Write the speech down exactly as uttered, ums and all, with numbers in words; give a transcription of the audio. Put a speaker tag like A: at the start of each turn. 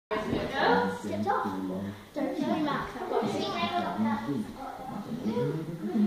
A: Skipped off. Don't show your mouth. I've got to see